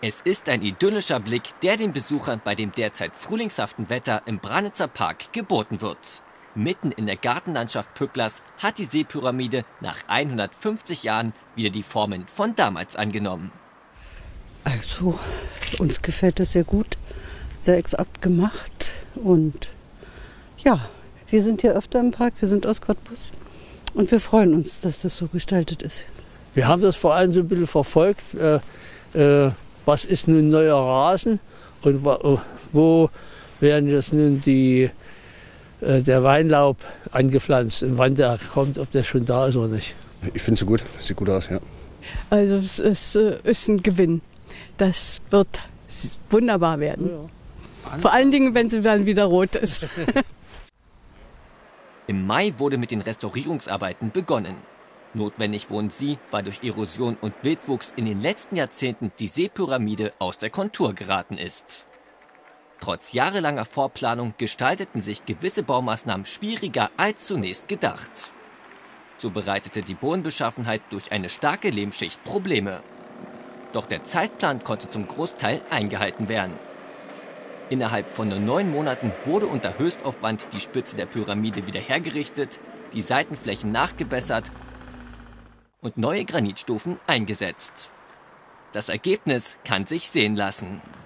Es ist ein idyllischer Blick, der den Besuchern bei dem derzeit frühlingshaften Wetter im Branitzer Park geboten wird. Mitten in der Gartenlandschaft Pücklers hat die Seepyramide nach 150 Jahren wieder die Formen von damals angenommen. Also, uns gefällt das sehr gut, sehr exakt gemacht und ja, wir sind hier öfter im Park, wir sind aus Cottbus und wir freuen uns, dass das so gestaltet ist. Wir haben das vor allem so ein bisschen verfolgt, was ist nun neuer Rasen und wo werden jetzt nun der Weinlaub angepflanzt und wann der kommt, ob der schon da ist oder nicht. Ich finde es gut, sieht gut aus, ja. Also es ist ein Gewinn. Das wird wunderbar werden. Ja. Vor allen Dingen, wenn sie dann wieder rot ist. Im Mai wurde mit den Restaurierungsarbeiten begonnen. Notwendig wurden sie, weil durch Erosion und Wildwuchs in den letzten Jahrzehnten die Seepyramide aus der Kontur geraten ist. Trotz jahrelanger Vorplanung gestalteten sich gewisse Baumaßnahmen schwieriger als zunächst gedacht. So bereitete die Bodenbeschaffenheit durch eine starke Lehmschicht Probleme. Doch der Zeitplan konnte zum Großteil eingehalten werden. Innerhalb von nur 9 Monaten wurde unter Höchstaufwand die Spitze der Pyramide wieder hergerichtet, die Seitenflächen nachgebessert und neue Granitstufen eingesetzt. Das Ergebnis kann sich sehen lassen.